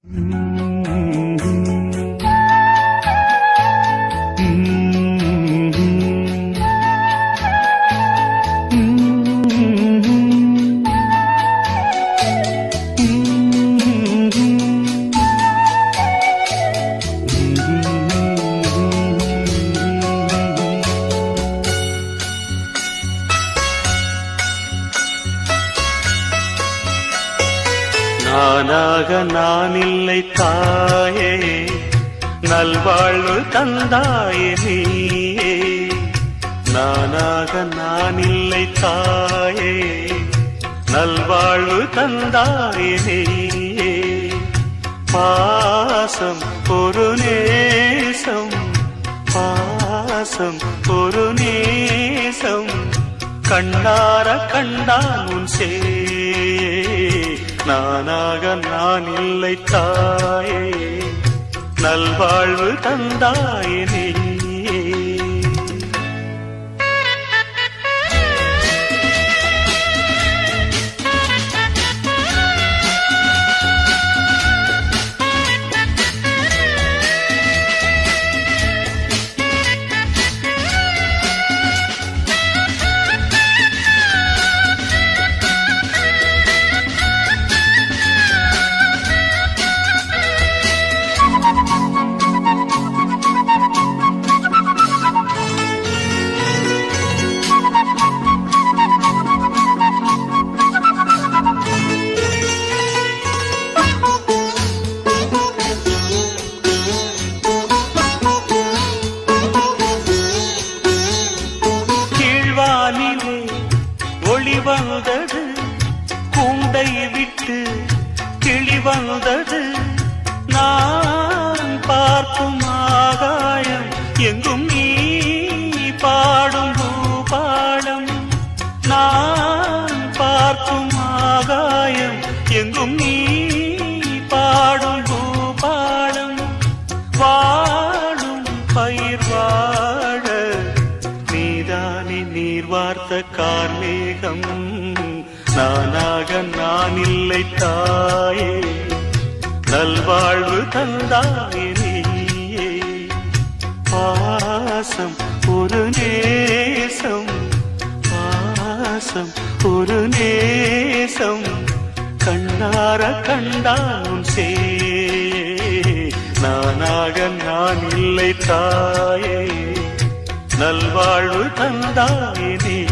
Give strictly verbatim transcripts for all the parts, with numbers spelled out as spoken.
நானாக நான் இல்லை தாயே, நல்வாழ்வு தந்தாயே நீயே. நானாக நான் இல்லை தாயே, நல்வாழ்வு தந்தாயே நீயே. பாசம் ஒரு நேசம், பாசம் ஒரு நேசம், கண்ணார கண்டான் உன் சே. நானாக நான் இல்லை தாயே, நல்வாழ்வு தந்தாயே நீயே. ஒளி வந்தது, கூண்டை விட்டு கிளி வந்தது. நான் பார்க்கும் ஆகாயம் எங்கும் நீ பாடும் பூபாடம். நான் பார்க்கும் ஆகாயம் எங்கும் நீ பாடும் பூபாடம். வாழும் பயிர் வாழ நீதானே நீர் வார்த்த கார்மேகம். நானாக நான் இல்லை தாயே, நல்வாழ்வு தந்தாயே நீயே. பாசம் ஒரு நேசம், பாசம் ஒரு நேசம், கண்ணார கண்டான் சே. நானாக நான் இல்லை தாயே, நல்வாழ்வு தந்தாயே நீயே.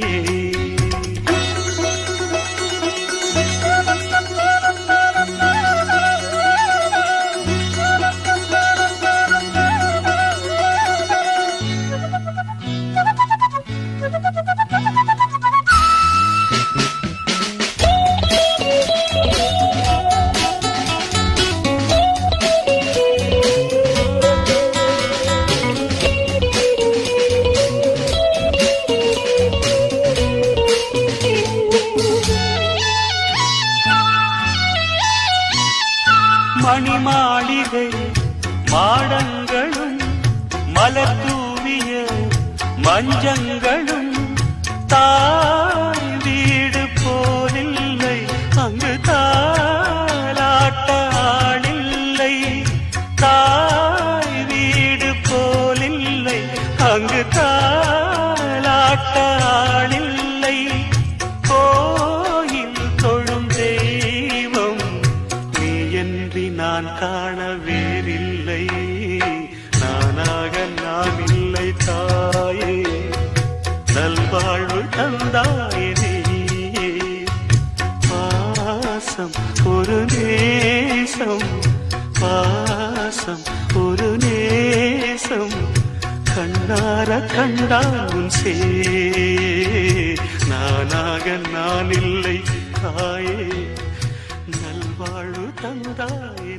மணிமாளிகை மாடங்களும் மலர் தூவிய மஞ்சங்களும் தாய் வீடு போலில்லை, அங்கு தாலாட்ட ஆளில்லை. தாய் வீடு போலில்லை, அங்கு தாலாட்ட ஆளில்லை. கோயில் தொழும் தெய்வம் நீ என்று நான் காண வேறில்லை. நானாக நான் இல்லை தாயே, நல்வாழ்வு தந்தாயே நீயே. பாசம் ஒரு நேசம், பாசம் ஒரு நேசம், கண்ணார கண்டான் சே. நானாக நான் இல்லை தாயே, நல்வாழ்வு தந்தாயே.